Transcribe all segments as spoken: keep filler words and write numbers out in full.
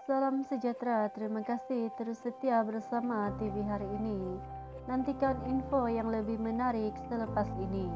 Salam sejahtera, terima kasih terus setia bersama T V hari ini. Nantikan info yang lebih menarik selepas ini.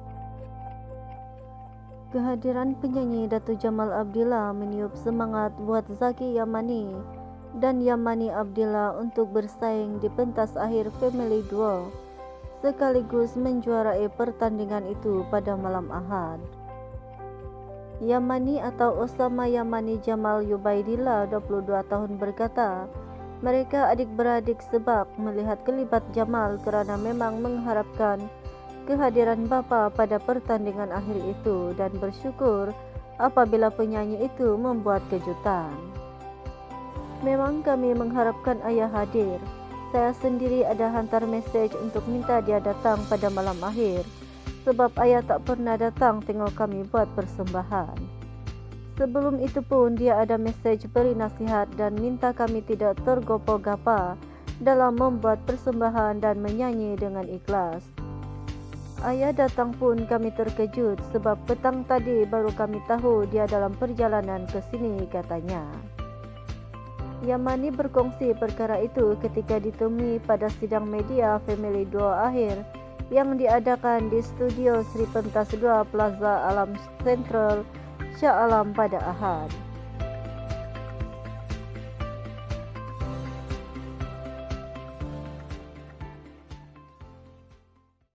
Kehadiran penyanyi Datuk Jamal Abdillah meniup semangat buat Zaki Yamani dan Yamani Abdillah untuk bersaing di pentas akhir Family Duo, sekaligus menjuarai pertandingan itu pada malam Ahad. Yamani atau Osama Yamani Jamal Yubaidillah, dua puluh dua tahun berkata, mereka adik-beradik sebab melihat kelibat Jamal kerana memang mengharapkan kehadiran bapa pada pertandingan akhir itu dan bersyukur apabila penyanyi itu membuat kejutan. Memang kami mengharapkan ayah hadir. Saya sendiri ada hantar mesej untuk minta dia datang pada malam akhir, sebab ayah tak pernah datang tengok kami buat persembahan. Sebelum itu pun dia ada mesej beri nasihat dan minta kami tidak tergopoh-gapa dalam membuat persembahan dan menyanyi dengan ikhlas. Ayah datang pun kami terkejut sebab petang tadi baru kami tahu dia dalam perjalanan ke sini, katanya. Yamani berkongsi perkara itu ketika ditemui pada sidang media Family Duo akhir yang diadakan di studio Sri Pentas dua Plaza Alam Central, Shah Alam pada Ahad.